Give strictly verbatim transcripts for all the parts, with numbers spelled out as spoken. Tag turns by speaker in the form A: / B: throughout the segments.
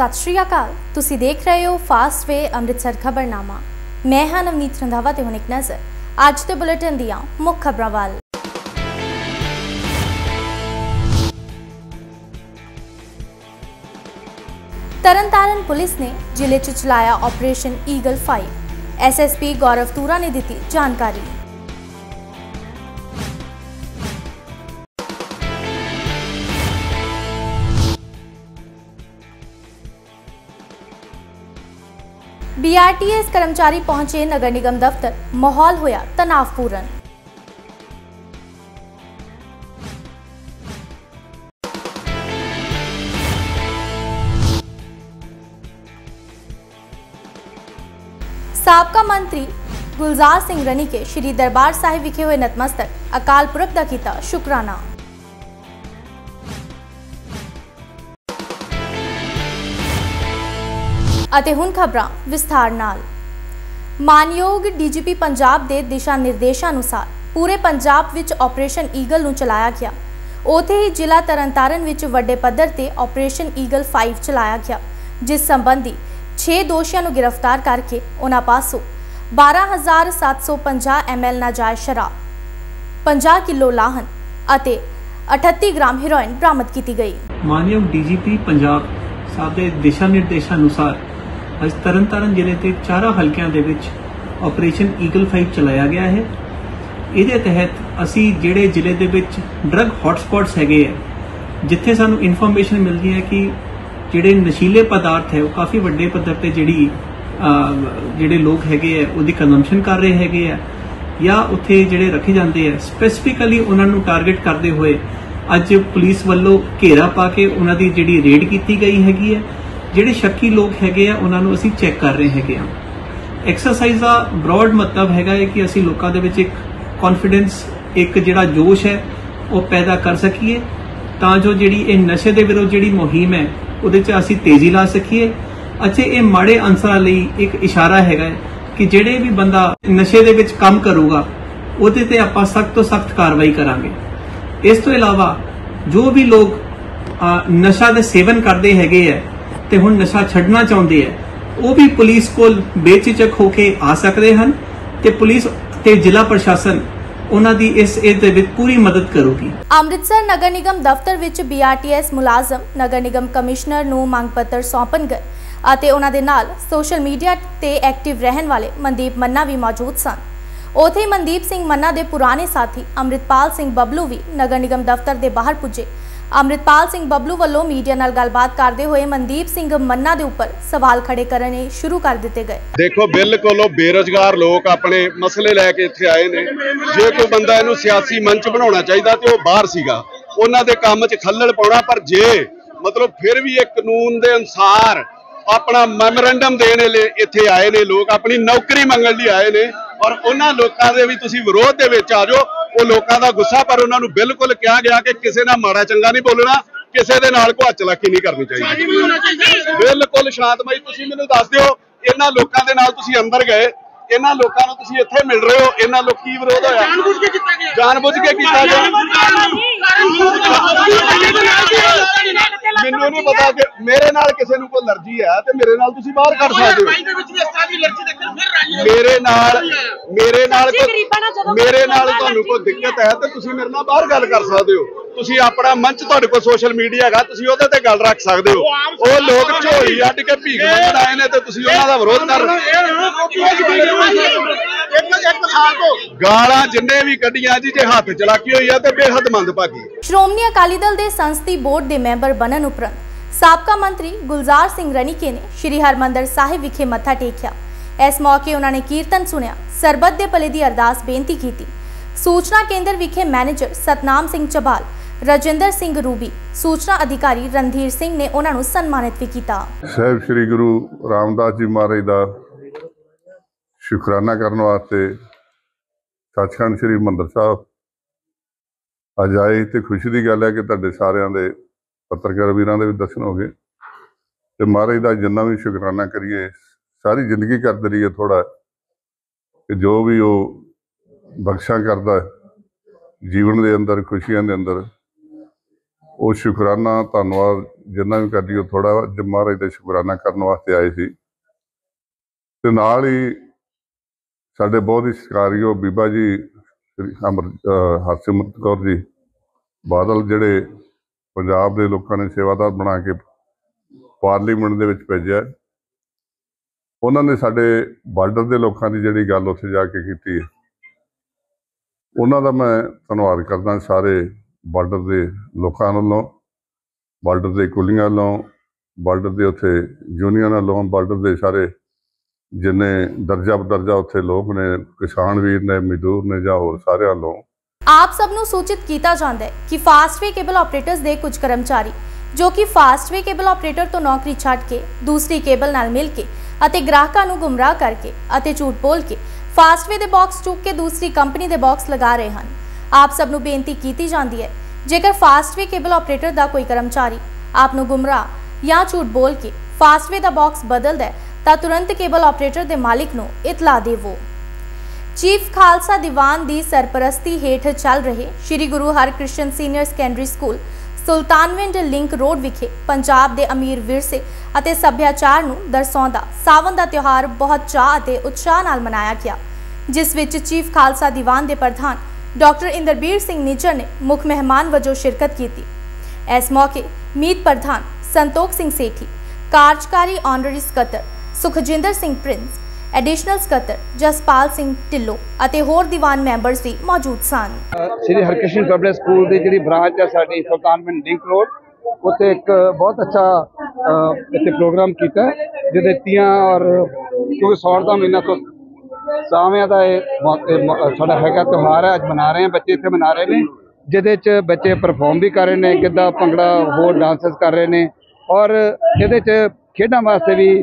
A: सत श्री अकाल, तुसी देख रहे हो फास्ट वे अमृतसर खबरनामा। मैं हाँ नवनीत रंधावा ते हुण एक नज़र अज दे बुलेटिन दियां मुख खबरां वल। तरनतारन पुलिस ने जिले च चलाया operation eagle five. S S P Gaurav Toora ने दी जानकारी। बी आर टी एस कर्मचारी पहुंचे नगर निगम दफ्तर, माहौल होया तनावपूर्ण। साबका मंत्री गुलजार सिंह रनी के श्री दरबार साहिब विखे हुए नतमस्तक, अकाल पुरख दा कीता शुकराना। ਅਤੇ ਹੁਣ ਖਬਰਾਂ ਵਿਸਥਾਰ ਨਾਲ। ਮਾਨਯੋਗ ਡੀ ਜੀ ਪੀ ਪੰਜਾਬ ਦੇ ਦਿਸ਼ਾ ਨਿਰਦੇਸ਼ਾਂ ਅਨੁਸਾਰ ਪੂਰੇ ਪੰਜਾਬ ਵਿੱਚ ਆਪਰੇਸ਼ਨ ਈਗਲ ਨੂੰ ਚਲਾਇਆ ਗਿਆ। ਉੱਥੇ ਹੀ ਜ਼ਿਲ੍ਹਾ ਤਰਨਤਾਰਨ ਵਿੱਚ ਵੱਡੇ ਪੱਧਰ ਤੇ ਆਪਰੇਸ਼ਨ ਈਗਲ फाइव ਚਲਾਇਆ ਗਿਆ, ਜਿਸ ਸੰਬੰਧੀ छह ਦੋਸ਼ੀਆਂ ਨੂੰ ਗ੍ਰਿਫਤਾਰ ਕਰਕੇ ਉਹਨਾਂ ਪਾਸੋਂ बारह हज़ार सात सौ पचास एम एल ਨਾਜਾਇਜ਼ ਸ਼ਰਾਬ, पचास किलो ਲਾਹਨ ਅਤੇ अठत्ती ग्राम ਹੈਰੋਇਨ ਬਰਾਮਦ ਕੀਤੀ ਗਈ।
B: ਮਾਨਯੋਗ ਡੀ ਜੀ ਪੀ ਪੰਜਾਬ ਸਾਹਿਬ ਦੇ ਦਿਸ਼ਾ ਨਿਰਦੇਸ਼ਾਂ ਅਨੁਸਾਰ ਅੱਜ ਤਰਨਤਾਰਨ ਜ਼ਿਲ੍ਹੇ ਤੇ ਚਾਰਾਂ ਹਲਕਿਆਂ ਦੇ ਵਿੱਚ ਆਪਰੇਸ਼ਨ ਈਗਲ फाइव ਚਲਾਇਆ ਗਿਆ ਹੈ। ਇਹਦੇ ਤਹਿਤ ਅਸੀਂ ਜਿਹੜੇ ਜ਼ਿਲ੍ਹੇ ਦੇ ਵਿੱਚ ਡਰੱਗ ਹੌਟਸਪੌਟਸ ਹੈਗੇ ਆ, ਜਿੱਥੇ ਸਾਨੂੰ ਇਨਫੋਰਮੇਸ਼ਨ ਮਿਲਦੀ ਹੈ ਕਿ ਜਿਹੜੇ ਨਸ਼ੀਲੇ ਪਦਾਰਥ ਹੈ ਉਹ ਕਾਫੀ ਵੱਡੇ ਪੱਧਰ ਤੇ ਜਿਹੜੀ ਜਿਹੜੇ ਲੋਕ ਹੈਗੇ ਆ ਉਹਦੀ ਕੰਜ਼ੰਪਸ਼ਨ ਕਰ ਰਹੇ ਹੈਗੇ ਆ ਜਾਂ ਉੱਥੇ ਜਿਹੜੇ ਰੱਖੇ ਜਾਂਦੇ ਆ, ਸਪੈਸੀਫਿਕਲੀ ਉਹਨਾਂ ਨੂੰ ਟਾਰਗੇਟ ਕਰਦੇ ਹੋਏ ਅੱਜ ਪੁਲਿਸ ਵੱਲੋਂ ਘੇਰਾ ਪਾ ਕੇ ਉਹਨਾਂ ਦੀ ਜਿਹੜੀ ਰੇਡ ਕੀਤੀ ਗਈ ਹੈਗੀ ਹੈ। ਜਿਹੜੇ ਸ਼ੱਕੀ ਲੋਕ ਹੈਗੇ ਆ ਉਹਨਾਂ ਨੂੰ ਅਸੀਂ ਚੈੱਕ ਕਰ ਰਹੇ ਹੈਗੇ ਆ। ਐਕਸਰਸਾਈਜ਼ ਦਾ ਬ੍ਰੌਡ ਮਤਲਬ ਹੈਗਾ ਹੈ ਕਿ ਅਸੀਂ ਲੋਕਾਂ ਦੇ ਵਿੱਚ ਇੱਕ ਕੌਨਫੀਡੈਂਸ, ਇੱਕ ਜਿਹੜਾ ਜੋਸ਼ ਹੈ ਉਹ ਪੈਦਾ ਕਰ ਸਕੀਏ, ਤਾਂ ਜੋ ਜਿਹੜੀ ਇਹ ਨਸ਼ੇ ਦੇ ਵਿਰੁੱਧ ਜਿਹੜੀ ਮੁਹਿੰਮ ਹੈ ਉਹਦੇ 'ਚ ਅਸੀਂ ਤੇਜ਼ੀ ਲਾ ਸਕੀਏ। ਅੱਛੇ, ਇਹ ਮਾੜੇ ਅਨਸਰਾਂ ਲਈ ਇੱਕ ਇਸ਼ਾਰਾ ਹੈਗਾ ਕਿ ਜਿਹੜੇ ਵੀ ਬੰਦਾ ਨਸ਼ੇ ਦੇ ਵਿੱਚ ਕੰਮ ਕਰੂਗਾ ਉਹਦੇ ਤੇ ਆਪਾਂ ਸਖਤ ਤੋਂ ਸਖਤ ਕਾਰਵਾਈ ਕਰਾਂਗੇ। ਇਸ ਤੋਂ ਇਲਾਵਾ ਜੋ ਵੀ ਲੋਕ ਨਸ਼ਾ ਦੇ ਸੇਵਨ ਕਰਦੇ ਹੈਗੇ ਆ ਤੇ ਹੁਣ ਨਸ਼ਾ ਛੱਡਣਾ ਚਾਹੁੰਦੇ ਆ, ਉਹ ਵੀ ਪੁਲਿਸ ਕੋਲ ਬੇਝਿਜਕ ਹੋ ਕੇ ਆ ਸਕਦੇ ਹਨ ਤੇ ਪੁਲਿਸ ਤੇ ਜ਼ਿਲ੍ਹਾ ਪ੍ਰਸ਼ਾਸਨ ਉਹਨਾਂ ਦੀ ਇਸ ਇਸ ਦੇ ਵਿੱਚ ਪੂਰੀ ਮਦਦ ਕਰੂਗੀ।
A: ਅੰਮ੍ਰਿਤਸਰ ਨਗਰ ਨਿਗਮ ਦਫ਼ਤਰ ਵਿੱਚ ਬੀ ਆਰ ਟੀ ਐਸ ਮੁਲਾਜ਼ਮ ਨਗਰ ਨਿਗਮ ਕਮਿਸ਼ਨਰ ਨੂੰ ਮੰਗ ਪੱਤਰ ਸੌਂਪਣ ਗਏ ਅਤੇ ਉਹਨਾਂ ਦੇ ਨਾਲ ਸੋਸ਼ਲ ਮੀਡੀਆ ਤੇ ਐਕਟਿਵ ਰਹਿਣ ਵਾਲੇ ਮਨਦੀਪ ਮੰਨਾ ਵੀ ਮੌਜੂਦ ਸਨ। ਉੱਥੇ ਮਨਦੀਪ ਸਿੰਘ ਮੰਨਾ ਦੇ ਪੁਰਾਣੇ ਸਾਥੀ ਅੰਮ੍ਰਿਤਪਾਲ ਸਿੰਘ ਬੱਬਲੂ ਵੀ ਨਗਰ ਨਿਗਮ ਦਫ਼ਤਰ ਦੇ ਬਾਹਰ ਪੁੱਜੇ। ਅੰਮ੍ਰਿਤਪਾਲ ਸਿੰਘ ਬੱਬਲੂ ਵੱਲੋਂ ਮੀਡੀਆ ਨਾਲ ਗੱਲਬਾਤ ਕਰਦੇ ਹੋਏ ਮਨਦੀਪ ਸਿੰਘ ਮੰਨਾ ਦੇ ਉੱਪਰ ਸਵਾਲ ਖੜੇ ਕਰਨੇ ਸ਼ੁਰੂ ਕਰ ਦਿੱਤੇ ਗਏ।
C: ਦੇਖੋ, ਬਿਲਕੁਲ ਉਹ ਬੇਰੁਜ਼ਗਾਰ ਲੋਕ ਆਪਣੇ ਮਸਲੇ ਲੈ ਕੇ ਇੱਥੇ ਆਏ ਨੇ। ਜੇ ਕੋਈ ਬੰਦਾ ਇਹਨੂੰ ਸਿਆਸੀ ਮੰਚ ਬਣਾਉਣਾ ਚਾਹੀਦਾ ਤੇ ਉਹ ਬਾਹਰ ਸੀਗਾ, ਉਹਨਾਂ ਦੇ ਕੰਮ 'ਚ ਖੱਲਲ ਪਾਉਣਾ। ਪਰ ਜੇ ਮਤਲਬ ਫਿਰ ਵੀ ਇਹ ਕਾਨੂੰਨ ਦੇ ਅਨੁਸਾਰ ਆਪਣਾ ਮੈਮੋਰੈਂਡਮ ਦੇਣ ਲਈ ਇੱਥੇ ਆਏ ਨੇ ਲੋਕ, ਆਪਣੀ ਨੌਕਰੀ ਮੰਗਣ ਲਈ ਆਏ ਨੇ, ਔਰ ਉਹਨਾਂ ਲੋਕਾਂ ਦੇ ਵੀ ਤੁਸੀਂ ਵਿਰੋਧ ਦੇ ਵਿੱਚ ਆ ਜਾਓ। ਉਹ ਲੋਕਾਂ ਦਾ ਗੁੱਸਾ, ਪਰ ਉਹਨਾਂ ਨੂੰ ਬਿਲਕੁਲ ਕਿਹਾ ਗਿਆ ਕਿ ਕਿਸੇ ਨਾਲ ਮਾੜਾ ਚੰਗਾ ਨਹੀਂ ਬੋਲਣਾ, ਕਿਸੇ ਦੇ ਨਾਲ ਕੋਈ ਚਲਾਕੀ ਨਹੀਂ ਕਰਨੀ ਚਾਹੀਦੀ। ਬਿਲਕੁਲ ਸ਼ਾਂਤਮਈ। ਤੁਸੀਂ ਮੈਨੂੰ ਦੱਸ ਦਿਓ, ਇਹਨਾਂ ਲੋਕਾਂ ਦੇ ਨਾਲ ਤੁਸੀਂ ਅੰਦਰ ਗਏ, ਇਹਨਾਂ ਲੋਕਾਂ ਨੂੰ ਤੁਸੀਂ ਇੱਥੇ ਮਿਲ ਰਹੇ ਹੋ, ਇਹਨਾਂ ਲੋਕ ਕੀ ਵਿਰੋਧ ਹੋਇਆ? ਜਾਣਬੁੱਝ ਕੇ ਕੀਤਾ ਗਿਆ। ਜਾਣਬੁੱਝ ਕੇ ਕੀਤਾ ਗਿਆ। ਮੈਨੂੰ ਨਹੀਂ ਪਤਾ ਕਿ ਮੇਰੇ ਨਾਲ ਕਿਸੇ ਨੂੰ ਕੋਈ ਅਲਰਜੀ ਹੈ ਤੇ ਮੇਰੇ ਨਾਲ ਤੁਸੀਂ ਬਾਹਰ ਕੱਢ ਸਕਦੇ ਹੋ। ਮੇਰੇ ਨਾਲ ਮੇਰੇ ਨਾਲ ਮੇਰੇ ਨਾਲ ਤੁਹਾਨੂੰ ਕੋਈ ਦਿੱਕਤ ਹੈ ਤੇ ਤੁਸੀਂ ਮੇਰੇ ਨਾਲ ਬਾਹਰ ਗੱਲ ਕਰ ਸਕਦੇ ਹੋ। ਤੁਸੀਂ ਆਪਣਾ ਮੰਚ, ਤੁਹਾਡੇ ਕੋਲ ਸੋਸ਼ਲ ਮੀਡੀਆ ਹੈਗਾ, ਤੁਸੀਂ ਉਹਦੇ ਤੇ ਗੱਲ ਰੱਖ ਸਕਦੇ ਹੋ। ਉਹ ਲੋਕ ਝੋਲੀ ਅੱਡ ਕੇ ਭੀਖ ਮੰਗਣ ਆਏ ਨੇ ਤੇ ਤੁਸੀਂ ਉਹਨਾਂ ਦਾ ਵਿਰੋਧ ਕਰ ਰਹੇ ਹੋ। ਗਾਲਾਂ ਜਿੰਨੇ ਵੀ ਕੱਢੀਆਂ ਜੀ, ਜੇ ਹੱਥ ਚਲਾਕੀ ਹੋਈ ਆ ਤੇ ਬੇਹੱਦ ਮੰਦਭਾਗੀ।
A: ਸ਼੍ਰੋਮਣੀ ਅਕਾਲੀ ਦਲ ਦੇ ਸੰਸਦੀ ਬੋਰਡ ਦੇ ਮੈਂਬਰ ਬਣਨ ਉਪਰੰਤ ਸਾਬਕਾ ਮੰਤਰੀ ਗੁਲਜ਼ਾਰ ਸਿੰਘ ਰਣੀਕੇ ਨੇ ਸ਼੍ਰੀ ਹਰਮੰਦਰ ਸਾਹਿਬ ਵਿਖੇ ਮੱਥਾ ਟੇਕਿਆ। ਇਸ ਮੌਕੇ ਉਹਨਾਂ ਨੇ ਕੀਰਤਨ ਸੁਣਿਆ, ਸਰਬੱਤ ਦੇ ਭਲੇ ਦੀ ਅਰਦਾਸ ਬੇਨਤੀ ਕੀਤੀ। ਸੂਚਨਾ ਕੇਂਦਰ ਵਿਖੇ ਮੈਨੇਜਰ ਸਤਨਾਮ ਸਿੰਘ ਚਬਾਲ, ਰਜਿੰਦਰ ਸਿੰਘ ਰੂਬੀ, ਸੂਚਨਾ ਅਧਿਕਾਰੀ ਰਣਧੀਰ ਸਿੰਘ ਨੇ ਉਹਨਾਂ ਨੂੰ ਸਨਮਾਨਿਤ ਵੀ ਕੀਤਾ।
D: ਸਾਹਿਬ ਸ੍ਰੀ ਗੁਰੂ ਰਾਮਦਾਸ ਜੀ ਮਹਾਰਾਜ ਦਾ ਸ਼ੁਕਰਾਨਾ ਕਰਨ ਵਾਸਤੇ ਸੱਚਖੰਡ ਸ੍ਰੀ ਹਰਿਮੰਦਰ ਸਾਹਿਬ ਅੱਜ ਆਏ ਤੇ ਖੁਸ਼ੀ ਦੀ ਗੱਲ ਹੈ ਕਿ ਤੁਹਾਡੇ ਸਾਰਿਆਂ ਦੇ ਪੱਤਰਕਾਰ ਵੀਰਾਂ ਦੇ ਵੀ ਦਰਸ਼ਨ ਹੋ ਗਏ ਤੇ ਮਹਾਰਾਜ ਦਾ ਜਿੰਨਾ ਵੀ ਸ਼ੁਕਰਾਨਾ ਕਰੀਏ, ਸਾਰੀ ਜ਼ਿੰਦਗੀ ਕਰਦੇ ਰਹੀਏ ਥੋੜਾ ਕਿ ਜੋ ਵੀ ਉਹ ਬਖਸ਼ਾਂ ਕਰਦਾ ਜੀਵਨ ਦੇ ਅੰਦਰ, ਖੁਸ਼ੀਆਂ ਦੇ ਅੰਦਰ, ਉਹ ਸ਼ੁਕਰਾਨਾ ਧੰਨਵਾਦ जिन्ना भी कर लियो थोड़ा जब महाराज का शुकराना करने वास्ते आए सी ते नाल ही साडे बहुत ही सत्कारयोग बीबा जी श्री अमृत हरसिमरत कौर जी बादल जिहड़े पंजाब के लोगों ने सेवादार बना के पार्लीमेंट दे विच भेजिया, उन्होंने साडे बार्डर के लोगों की जिहड़ी गल उत्थे जाके कीती है, उन्हों का मैं धन्नवाद करदा सारे बार्डर के लोगों वालों, बार्डर के कुलियां वालों, बार्डर के उत्थे यूनियन वालों, बार्डर के सारे जिन्ने दर्जा बदर्जा उत्थे लोग ने, किसान वीर ने, मजदूर ने जां होर सारे वालों
A: आप सबनों सूचित किया जाता है कि फास्टवे केबल ऑपरेटर्स के कुछ कर्मचारी जो कि फास्टवे केबल ऑपरेटर तो नौकरी छड्ड के दूसरी केबल नाल मिल के अते ग्राहकां नूं गुमराह करके अते झूठ बोल के फास्टवे दे बॉक्स चुक के दूसरी कंपनी दे बॉक्स लगा रहे हैं। आप सबनों बेनती की जाती है, जेकर फास्टवे केबल ऑपरेटर का कोई कर्मचारी आप नूं गुमराह या झूठ बोल के फास्टवे का बॉक्स बदलदा है तां तुरंत केबल ऑपरेटर के मालिक नूं इतला देवो। चीफ खालसा दीवान की सरपरस्ती हेठ चल रहे Shri Guru Harkrishan senior secondary school Sultanwind link road विखे पंजाब के अमीर विरसे अते सभ्याचार नूं दर्शाउंदा सावन का त्यौहार बहुत चाह अते उत्साह नाल मनाया गया, जिस विच चीफ खालसा दीवान के प्रधान डॉक्टर इंद्रबीर सिंह निज्जर ने मुख मेहमान वजों शिरकत की। इस मौके मीत प्रधान संतोख सिंह सेठी, कार्यकारी ऑनररी सकत्तर सुखजिंदर सिंह प्रिंस, एडिशनल सकत्तर जसपाल सिंह ढिल्लों अते होर दीवान मैंबर्स भी मौजूद सन।
E: श्री हरकृष्ण पब्लिक स्कूल की जी ब्रांच है साड़ी सुल्तानविंड लिंक रोड, उत्थे एक बहुत अच्छा इत्थे प्रोग्राम किया जिहदे तियां और क्योंकि सौण का महीना तो सावियां का साडा हैगा त्यौहार है, अज मना रहे हैं, बच्चे इत्थे मना रहे हैं, जिहदे च बच्चे परफॉर्म भी कर रहे हैं, गिद्धा भंगड़ा होर डांसेस कर रहे हैं और जिहदे च खेडा वास्ते भी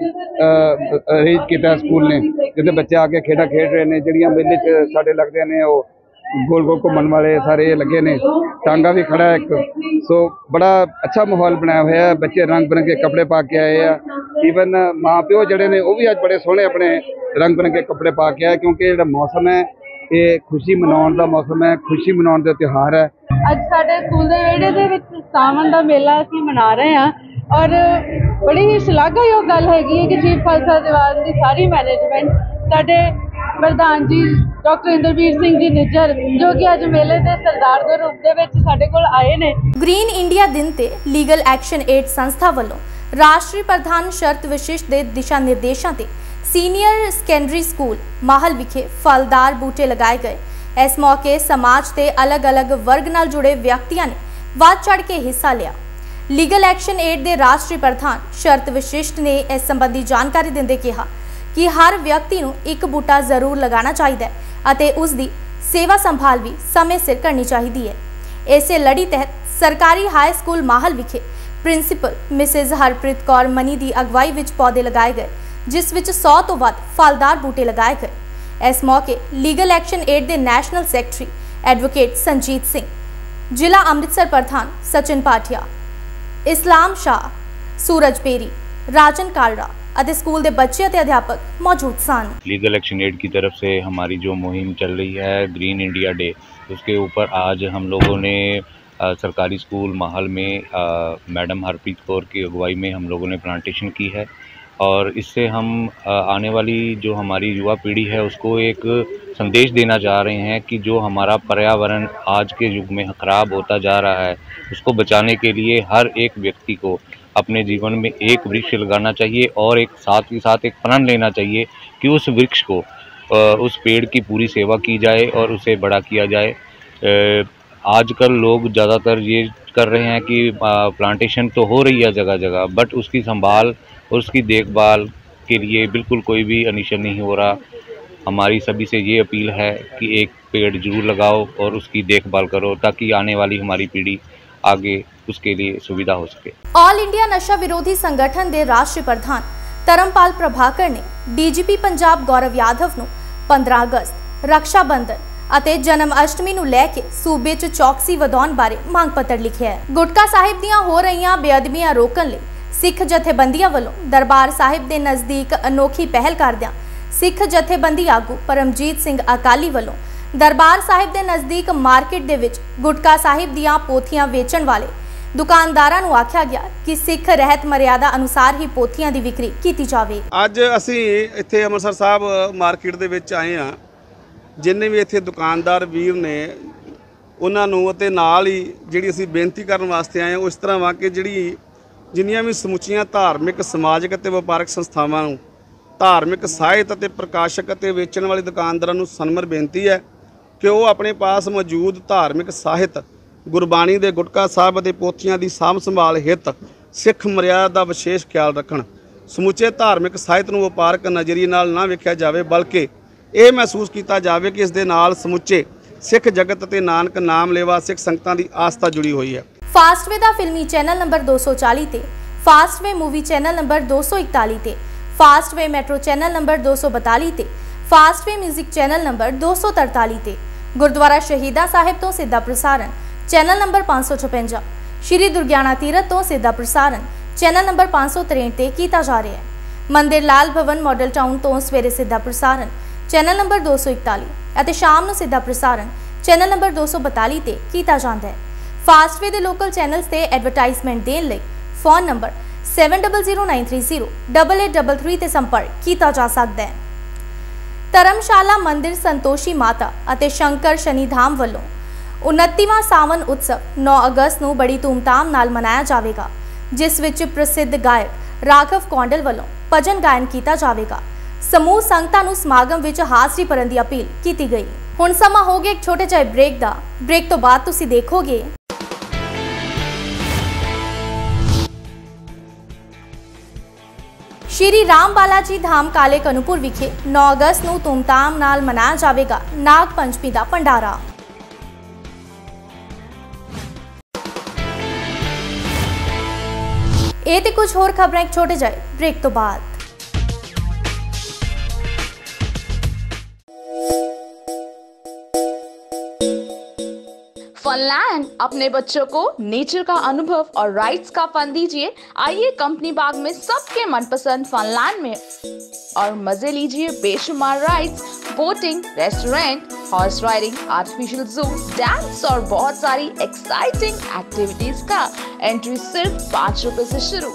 E: अरेंज किया स्कूल ने, जिहदे बच्चे आके खेडा खेड रहे हैं, जिहड़ियां मेले च साडे लगदे ने वो गोल गोल घूमन वाले सारे लगे ने, टांगा भी खड़ा है एक, सो बड़ा अच्छा माहौल बनाया हुआ है, बच्चे रंग बिरंगे कपड़े पा के आए हैं, ईवन माँ प्यो जड़े ने वो भी अज बड़े सोहने अपने रंग बिरंगे कपड़े पा के आए, क्योंकि जो मौसम है ये खुशी मनाउण का मौसम है, खुशी मनाउण का त्यौहार है।
F: अज साडे स्कूल दे विहड़े दे विच सावन का मेला असीं मना रहे हैं और बड़ी ही शलाघायोग गल हैगी है कि चीफ खालसा दीवान की सारी मैनेजमेंट साडे प्रधान जी डॉक्टर इंद्रबीर सिंह जी निज्जर जो कि अज मेले के सरदार के रूप दे विच साडे कोल आए ने।
A: ग्रीन इंडिया दिन ते लीगल एक्शन एड संस्था वालों राष्ट्रीय प्रधान शर्त विशिष्ट के दिशा निर्देशों ते सीनियर सैकेंडरी स्कूल माहल विखे फलदार बूटे लगाए गए। इस मौके समाज के अलग अलग वर्ग नाल जुड़े व्यक्तियों ने वध चढ़ के हिस्सा लिया। लीगल एक्शन एड के राष्ट्रीय प्रधान शर्त विशिष्ट ने इस संबंधी जानकारी देंदे कहा कि हर व्यक्ति नूं एक बूटा जरूर लगाना चाहिए अते उसकी सेवा संभाल भी समय सिर करनी चाहिए है। इसे लड़ी तहत सरकारी हाई स्कूल माहल विखे प्रिंसीपल मिसेज हरप्रीत कौर मनी की अगवाई विच पौधे लगाए गए, जिस विच सौ तो वध फलदार बूटे लगाए गए। इस मौके लीगल एक्शन एड के national secretary advocate Sanjeet Singh, जिला अमृतसर प्रधान सचिन पाटिया, इस्लाम शाह, सूरज पेरी, राजन कालरा अते स्कूल के बच्चे अते अध्यापक मौजूद सन।
G: लीगल एक्शन एड की तरफ से हमारी जो मुहिम चल रही है ग्रीन इंडिया डे, उसके ऊपर आज हम लोगों ने आ, सरकारी स्कूल माहल में आ, मैडम हरप्रीत कौर की अगुवाई में हम लोगों ने प्लांटेशन की है और इससे हम आ, आने वाली जो हमारी युवा पीढ़ी है उसको एक संदेश देना चाह रहे हैं कि जो हमारा पर्यावरण आज के युग में ख़राब होता जा रहा है उसको बचाने के लिए हर एक व्यक्ति को अपने जीवन में एक वृक्ष लगाना चाहिए और एक साथ ही साथ एक प्रण लेना चाहिए कि उस वृक्ष को उस पेड़ की पूरी सेवा की जाए और उसे बड़ा किया जाए। आजकल लोग ज़्यादातर ये कर रहे हैं कि प्लांटेशन तो हो रही है जगह जगह, बट उसकी संभाल और उसकी देखभाल के लिए बिल्कुल कोई भी इनिशिएटिव नहीं हो रहा। हमारी सभी से ये अपील है कि एक पेड़ जरूर लगाओ और उसकी देखभाल करो ताकि आने वाली हमारी पीढ़ी आगे उसके लिए सुविधा हो सके।
A: ऑल इंडिया नशा विरोधी संगठन के राष्ट्रीय प्रधान धर्मपाल प्रभाकर ने डीजीपी पंजाब गौरव यादव नूं पंद्रह अगस्त रक्षा बंधन ਅਤੇ जन्म अष्टमी ਨੂੰ ਲੈ ਕੇ सूबे च चौकसी ਵਧਾਉਣ बारे मांग पत्र लिखिया है। गुटका साहिब ਦੀਆਂ हो रही बेअदबियां रोकਣ ਲਈ सिख जथेबंदियां ਵੱਲੋਂ दरबार साहिब ਦੇ नज़दीक अनोखी पहल करदियां सिख जथेबंदी आगू परमजीत सिंह अकाली ਵੱਲੋਂ दरबार साहिब के नज़दीक मार्केट दे विच गुटका साहिब दियां पोथियां वेचण वाले ਦੁਕਾਨਦਾਰਾਂ ਨੂੰ ਆਖਿਆ ਗਿਆ ਕਿ ਸਿੱਖ ਰਹਿਤ ਮਰਿਆਦਾ ਅਨੁਸਾਰ ਹੀ ਪੋਥੀਆਂ ਦੀ ਵਿਕਰੀ ਕੀਤੀ ਜਾਵੇ।
H: ਅੱਜ ਅਸੀਂ ਇੱਥੇ ਅੰਮ੍ਰਿਤਸਰ ਸਾਹਿਬ ਮਾਰਕੀਟ ਦੇ ਵਿੱਚ ਆਏ ਹਾਂ। ਜਿੰਨੇ ਵੀ ਇੱਥੇ ਦੁਕਾਨਦਾਰ ਵੀਰ ਨੇ ਉਹਨਾਂ ਨੂੰ ਅਤੇ ਨਾਲ ਹੀ ਜਿਹੜੀ ਅਸੀਂ ਬੇਨਤੀ ਕਰਨ ਵਾਸਤੇ ਆਏ ਹਾਂ, ਉਹ ਇਸ ਤਰ੍ਹਾਂ ਵਾ ਕਿ ਜਿਹੜੀ ਜਿੰਨੀਆਂ ਵੀ ਸਮੁੱਚੀਆਂ ਧਾਰਮਿਕ ਸਮਾਜਿਕ ਅਤੇ ਵਪਾਰਕ ਸੰਸਥਾਵਾਂ ਨੂੰ ਧਾਰਮਿਕ ਸਾਹਿਤ ਅਤੇ ਪ੍ਰਕਾਸ਼ਕ ਅਤੇ ਵੇਚਣ ਵਾਲੇ ਦੁਕਾਨਦਾਰਾਂ ਨੂੰ ਸਨਮਰ ਬੇਨਤੀ ਹੈ ਕਿ ਉਹ ਆਪਣੇ ਪਾਸ ਮੌਜੂਦ ਧਾਰਮਿਕ ਸਾਹਿਤ ਗੁਰਬਾਣੀ ਦੇ ਗੁਟਕਾ ਸਾਹਿਬ ਅਤੇ ਪੋਥੀਆਂ ਦੀ ਸਾਂਭ ਸੰਭਾਲ ਹਿੱਤ ਸਿੱਖ ਮਰਿਆਦਾ ਦਾ ਵਿਸ਼ੇਸ਼ ਖਿਆਲ ਰੱਖਣ। ਸਮੁੱਚੇ ਧਾਰਮਿਕ ਸਾਹਿਤ ਨੂੰ ਵਪਾਰਕ ਨਜ਼ਰੀਏ ਨਾਲ ਨਾ ਵੇਖਿਆ ਜਾਵੇ, ਬਲਕਿ ਇਹ ਮਹਿਸੂਸ ਕੀਤਾ ਜਾਵੇ ਕਿ ਇਸ ਦੇ ਨਾਲ ਸਮੁੱਚੇ ਸਿੱਖ ਜਗਤ ਅਤੇ ਨਾਨਕ ਨਾਮ ਲੇਵਾ ਸਿੱਖ ਸੰਗਤਾਂ ਦੀ ਆਸਥਾ ਜੁੜੀ ਹੋਈ ਹੈ।
A: ਫਾਸਟਵੇ ਦਾ ਫਿਲਮੀ ਚੈਨਲ ਨੰਬਰ ਦੋ ਸੌ ਚਾਲੀ ਤੇ, ਫਾਸਟਵੇ ਮੂਵੀ ਚੈਨਲ ਨੰਬਰ ਦੋ ਸੌ ਇਕਤਾਲੀ ਤੇ, ਫਾਸਟਵੇ ਮੈਟਰੋ ਚੈਨਲ ਨੰਬਰ ਦੋ ਸੌ ਬਤਾਲੀ ਤੇ, ਫਾਸਟਵੇ ਮਿਊਜ਼ਿਕ ਚੈਨਲ ਨੰਬਰ ਦੋ ਸੌ ਤਰਤਾਲੀ ਤੇ, ਗੁਰਦੁਆਰਾ ਸ਼ਹੀਦਾਂ ਸਾਹਿਬ ਤੋਂ ਸਿੱਧਾ ਪ੍ਰਸਾਰਣ ਚੈਨਲ ਨੰਬਰ ਪੰਜ ਸੌ ਛਪੰਜਾ, ਸ਼੍ਰੀ ਦੁਰਗਿਆਣਾ ਤੀਰਥ ਤੋਂ ਸਿੱਧਾ ਪ੍ਰਸਾਰਣ ਚੈਨਲ ਨੰਬਰ ਪੰਜ ਸੌ ਤਰੇਹਠ ਤੇ ਕੀਤਾ ਜਾ ਰਿਹਾ ਹੈ। ਮੰਦਿਰ ਲਾਲ ਭਵਨ ਮਾਡਲ ਟਾਊਨ ਤੋਂ ਸਵੇਰੇ ਸਿੱਧਾ ਪ੍ਰਸਾਰਣ ਚੈਨਲ ਨੰਬਰ ਦੋ ਸੌ ਇਕਤਾਲੀ ਅਤੇ ਸ਼ਾਮ ਨੂੰ ਸਿੱਧਾ ਪ੍ਰਸਾਰਣ ਚੈਨਲ ਨੰਬਰ ਦੋ ਸੌ ਬਤਾਲੀ ਤੇ ਕੀਤਾ ਜਾਂਦਾ ਹੈ। ਫਾਸਟਵੇ ਦੇ ਲੋਕਲ ਚੈਨਲਸ ਤੇ ਐਡਵਰਟਾਈਜ਼ਮੈਂਟ ਦੇਣ ਲਈ phone number seven zero zero nine three zero double eight double three ਤੇ ਸੰਪਰਕ ਕੀਤਾ ਜਾ ਸਕਦਾ ਹੈ। ਧਰਮਸ਼ਾਲਾ ਮੰਦਿਰ ਸੰਤੋਸ਼ੀ ਮਾਤਾ ਅਤੇ ਸ਼ੰਕਰ ਸ਼ਨੀਧਾਮ ਵੱਲੋਂ ਉਨੱਤੀਵਾਂ ਸਾਵਨ ਉਤਸਵ ਨੌ ਅਗਸਤ ਨੂੰ ਬੜੀ ਧੂਮਧਾਮ ਨਾਲ ਮਨਾਇਆ ਜਾਵੇਗਾ, ਜਿਸ ਵਿੱਚ ਪ੍ਰਸਿੱਧ ਗਾਇਕ ਰਾਘਵ ਕੌਂਡਲ ਵੱਲੋਂ ਭਜਨ ਗਾਇਨ ਕੀਤਾ ਜਾਵੇਗਾ। ਸਮੂਹ ਸੰਗਤਾਂ ਨੂੰ ਸਮਾਗਮ ਵਿੱਚ ਹਾਜ਼ਰੀ ਭਰਨ ਦੀ ਅਪੀਲ ਕੀਤੀ ਗਈ। ਹੁਣ ਸਮਾਂ ਹੋ ਗਿਆ ਇੱਕ ਛੋਟੇ ਜਿਹੇ ਬ੍ਰੇਕ ਦਾ। ਬ੍ਰੇਕ ਤੋਂ ਬਾਅਦ ਤੁਸੀਂ ਦੇਖੋਗੇ ਸ਼੍ਰੀ ਰਾਮ ਬਾਲਾ ਜੀ ਧਾਮ ਕਾਲੇ ਕਨੂਪੁਰ ਵਿਖੇ ਨੌ ਅਗਸਤ ਨੂੰ ਧੂਮਧਾਮ ਨਾਲ ਮਨਾਇਆ ਜਾਵੇਗਾ ਨਾਗ ਪੰਚਮੀ ਦਾ ਭੰਡਾਰਾ। ਇਹ ਤੇ ਕੁਝ ਹੋਰ ਖਬਰਾਂ ਇੱਕ ਛੋਟੇ ਜਿਹੇ ਬ੍ਰੇਕ ਤੋਂ ਬਾਅਦ।
I: फनलैंड अपने बच्चों को नेचर का अनुभव और राइड्स का फन दीजिए। आइए कंपनी बाग में सबके मनपसंद फनलैंड में और मजे लीजिए बेशुमार rides, boating, restaurant, horse riding, artificial zoo, dance और बहुत सारी एक्साइटिंग एक्टिविटीज का एंट्री सिर्फ पाँच रुपए से शुरू।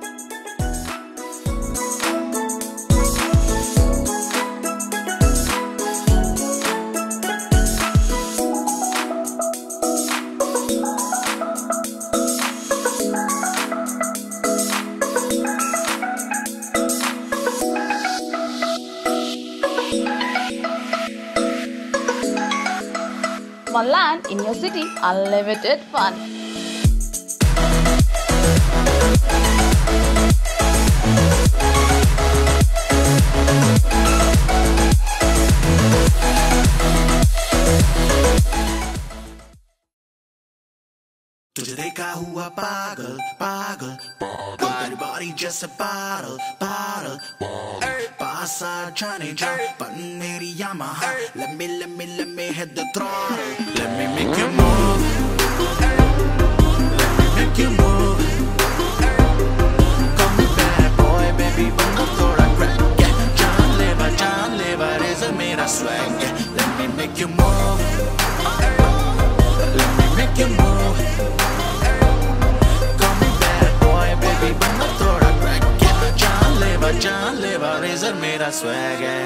I: Funland in your city, unlimited fun.
J: तुझे देखा हुआ पागल पागल तेरी बॉडी जैसे पागल पागल पास आ जाने जा पर मेरी Yamaha let me let me let me hit the throttle let me make you move let me make you move come back boy baby banda thoda crack yeah jaan leva jaan leva is mera swag yeah let me make you move let me make you move जान लेवा razor मेरा swag है।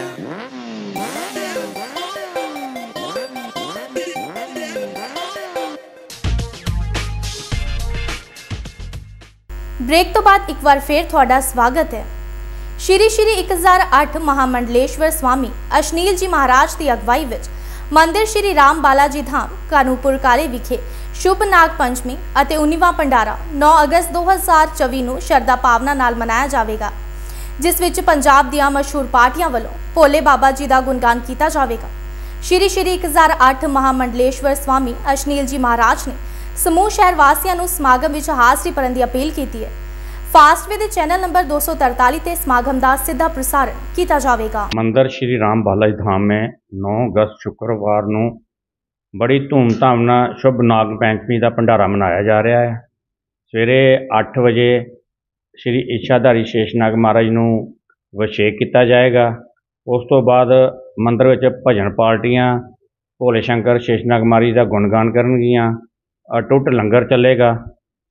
A: Break तो बाद एक बार फिर थोड़ा स्वागत है। श्री श्री एक हज़ार आठ महामंडलेश्वर स्वामी अशनील जी महाराज की अगवाई विच मंदिर श्री राम बाला जी धाम कानूपुर काले विखे शुभ नाग पंचमी ਅਤੇ उन्नीवां ਭੰਡਾਰਾ नौ अगस्त दो हज़ार चौबीस ਨੂੰ ਸ਼ਰਧਾ ਭਾਵਨਾ ਨਾਲ ਮਨਾਇਆ ਜਾਵੇਗਾ, ਜਿਸ ਵਿੱਚ ਪੰਜਾਬ ਦੀਆਂ ਮਸ਼ਹੂਰ ਪਾਰਟੀਆਂ ਵੱਲੋਂ ਭੋਲੇ ਬਾਬਾ ਜੀ ਦਾ ਗੁਣਗਾਨ ਕੀਤਾ ਜਾਵੇਗਾ। ਸ਼੍ਰੀ ਸ਼੍ਰੀ ਇੱਕ ਹਜ਼ਾਰ ਅੱਠ ਮਹਾਮੰਡਲੇਸ਼ਵਰ ਸਵਾਮੀ ਅਸ਼ਨੀਲ ਜੀ ਮਹਾਰਾਜ ਨੇ ਸਮੂਹ ਸ਼ਹਿਰ ਵਾਸੀਆਂ ਨੂੰ ਸਮਾਗਮ ਵਿੱਚ ਹਾਜ਼ਰੀ ਭਰਨ ਦੀ ਅਪੀਲ ਕੀਤੀ ਹੈ। ਫਾਸਟਵੇ ਦੇ ਚੈਨਲ ਨੰਬਰ दो सौ तरतालीस ਤੇ ਸਮਾਗਮ ਦਾ ਸਿੱਧਾ ਪ੍ਰਸਾਰਣ ਕੀਤਾ ਜਾਵੇਗਾ।
K: ਮੰਦਰ ਸ਼੍ਰੀ ਰਾਮ ਬਾਲਾ ਜੀ ਧਾਮ में नौ अगस्त शुक्रवार ਨੂੰ बड़ी धूमधाम ਨਾਲ शुभ नाग पंचमी का भंडारा मनाया जा रहा है। सवेरे अठ बजे श्री इच्छाधारी शेषनाग महाराज नूं अभिषेक किया जाएगा। उस तो बाद मंदिर विच भजन पार्टियां भोले शंकर शेषनाग महाराज का गुणगान करनगियां। अटुट लंगर चलेगा।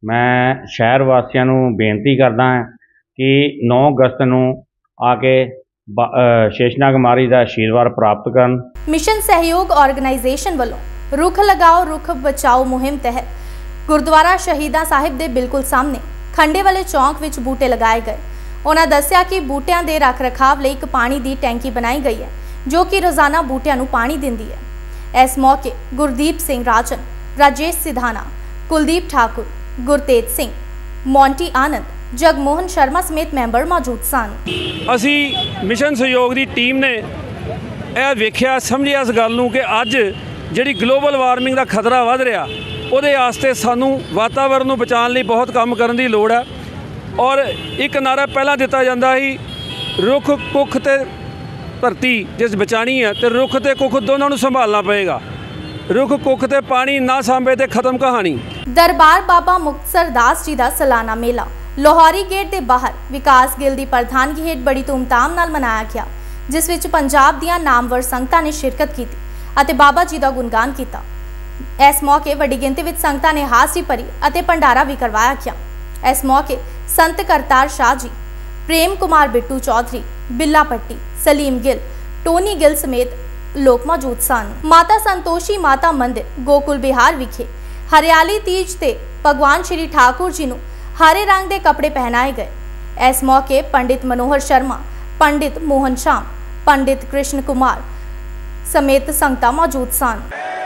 K: मैं शहर वासियों नूं बेनती करदा हां कि नौ अगस्त नूं आके शेषनाग महाराज दा आशीर्वाद प्राप्त करन।
A: मिशन सहयोग ऑर्गेनाइजेशन वालों रुख लगाओ रुख बचाओ मुहिम तहत गुरुद्वारा शहीदा साहिब दे बिल्कुल सामने खंडे वाले चौंक विच बूटे लगाए गए। उन्होंने दस्सिया कि बूटियां दे रख रखाव लई एक पानी दी टैंकी बनाई गई है जो कि रोजाना बूटियां नूं पानी दिंदी है। इस मौके गुरदीप सिंह राजन, राजेश सिधाना, कुलदीप ठाकुर, गुरतेज सिंह, मोंटी आनंद, जगमोहन शर्मा समेत मैंबर मौजूद सन।
L: असी मिशन सहयोग की टीम ने यह वेख्या समझिया इस गल नूं कि अज जिहड़ी ग्लोबल वार्मिंग का खतरा वध रहा उहदे वास्ते सानू वातावरण नूं बचाउण लई बहुत काम करन दी लोड़ है। और एक नारा पहला दिता जाता ही रुख कुख ते धरती जिस बचानी है तो रुख ते कुख दोनों नूं संभालना पएगा। रुख कुख ते पानी ना सांभे ते खत्म कहानी।
A: दरबार बाबा मुक्तसर दास जी का सालाना मेला लाहौरी गेट के बाहर विकास गिल की प्रधानगी हेठ बड़ी धूमधाम नाल मनाया गया, जिस विच पंजाब दीआं नामवर संगतां ने शिरकत की अते बाबा जी का गुणगान किया। इस मौके वड्डी गिनती विच संगतां ने हासी भरी अते भंडारा भी करवाया गया। इस मौके संत करतार शाह जी, प्रेम कुमार बिट्टू चौधरी, बिल्ला पट्टी, सलीम गिल, टोनी गिल समेत लोग मौजूद सन। माता संतोषी माता मंदिर गोकुल बिहार विखे हरियाली तीज ते भगवान श्री ठाकुर जी नूं हरे रंग के कपड़े पहनाए गए। इस मौके पंडित मनोहर शर्मा, पंडित मोहन श्याम, पंडित कृष्ण कुमार समेत संगतां मौजूद सन।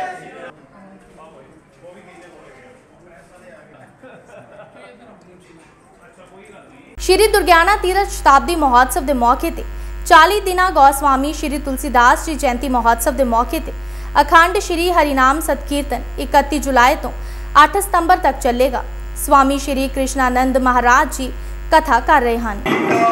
A: श्री दुर्गियाना तीरथ शताब्दी महोत्सव के मौके ते चालीस दिना गौस्वामी श्री तुलसीदास जी जयंती महोत्सव के मौके ते अखंड श्री हरिनाम सतकीर्तन इकतीस जुलाई तो आठ सितंबर तक चलेगा। स्वामी श्री कृष्णानंद महाराज जी कथा कर रहे हैं।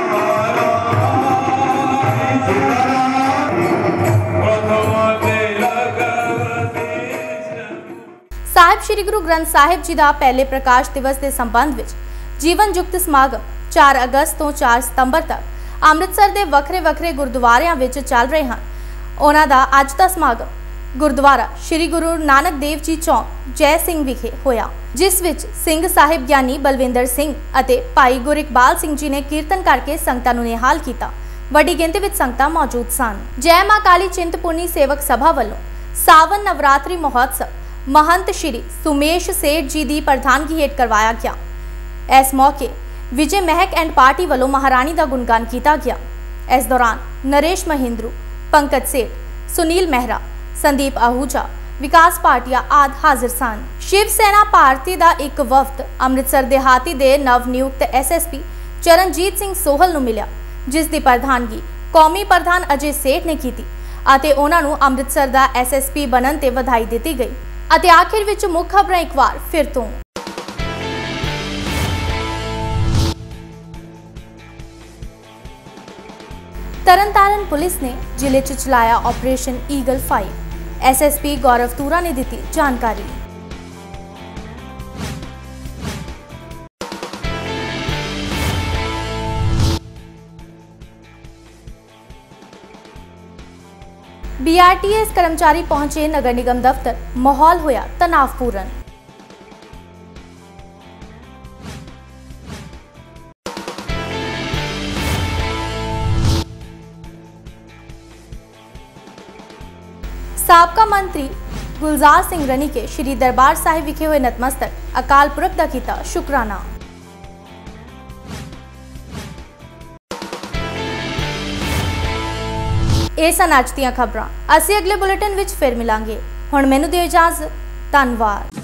A: साहिब श्री गुरु ग्रंथ साहिब जी का पहले प्रकाश दिवस के संबंध में जीवन जुगत समागम चार अगस्त तो चार सितंबर तक अमृतसर के वक्रे वक्रे गुरुद्वारियां विच चल रहे हैं। उन्हां दा अज दा समागम गुरुद्वारा श्री गुरु नानक देव जी चौक जय सिंह विखे होया, जिस विच सिंह साहिब ज्ञानी बलविंदर सिंह अते भाई गुरइकबाल सिंह जी ने कीर्तन करके संगतां नूं निहाल किया। वड्डी गिनती विच संगतां मौजूद सन। जय मां काली चिंतपुर्णी सेवक सभा वालों सावन नवरात्रि महोत्सव महंत श्री सुमेश सेठ जी की प्रधानगी हेठ करवाया गया। इस मौके विजय महक एंड पार्टी वालों महारानी का गुणगान किया गया। इस दौरान नरेश महिंद्रू, पंकज सेठ, सुनील मेहरा, संदीप आहूजा, विकास पाटिया आदि हाजिर सन। शिव सेना भारती का एक वफद अमृतसर देहाती के नव नियुक्त S S P Charanjit Singh Sohal नूं मिलिया, जिसकी प्रधानगी कौमी प्रधान अजय सेठ ने की अते उन्हां नूं अमृतसर का एस एस पी बनन ते वधाई दी गई। अते आखिर विच मुख खबरां एक बार फिर तो तरनतारन पुलिस ने जिले च चलाया operation eagle five. S S P Gaurav Toora ने दी जानकारी। बी आर टी एस कर्मचारी पहुंचे नगर निगम दफ्तर, माहौल होया तनावपूर्ण। साबका मंत्री गुलजार सिंह रनी के श्री दरबार साहिब विखे हुए नतमस्तक अकाल पुरख दा कीता शुकराना। ਇਹ ਸਨ ਅੱਜ ਦੀਆਂ ਖਬਰਾਂ। ਅਸੀਂ ਅਗਲੇ ਬੁਲੇਟਿਨ ਵਿੱਚ ਫਿਰ ਮਿਲਾਂਗੇ। ਹੁਣ ਮੈਨੂੰ ਦਿਓ ਇਜਾਜ਼ਤ। ਧੰਨਵਾਦ।